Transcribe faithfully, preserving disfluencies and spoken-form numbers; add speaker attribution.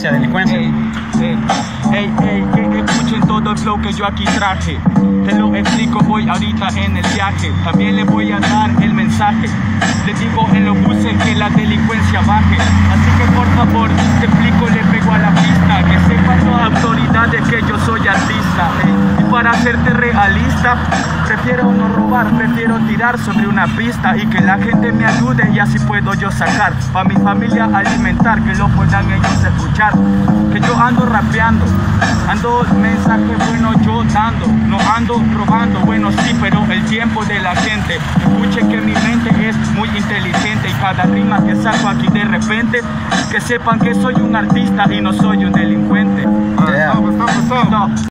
Speaker 1: delincuencia.
Speaker 2: Ey, ey, ey, ey, que escuchen todo el flow que yo aquí traje. Te lo explico, voy ahorita en el viaje. También les voy a dar el mensaje. Les digo en los buses que la delincuencia baje. Así que por favor, te explico, le pego a la pista. Que sepan las autoridades que yo soy artista. Ey. Y para serte realista, prefiero no robar, prefiero tirar sobre una pista. Y que la gente me ayude y así puedo yo sacar. Para mi familia alimentar, que lo puedan ellos escuchar. Que yo ando rapeando, ando mensaje bueno yo dando. No ando robando, bueno sí, pero el tiempo de la gente. Escuchen que mi mente es muy inteligente. Y cada rima que saco aquí de repente, que sepan que soy un artista y no soy un delincuente.
Speaker 1: Yeah.
Speaker 2: No.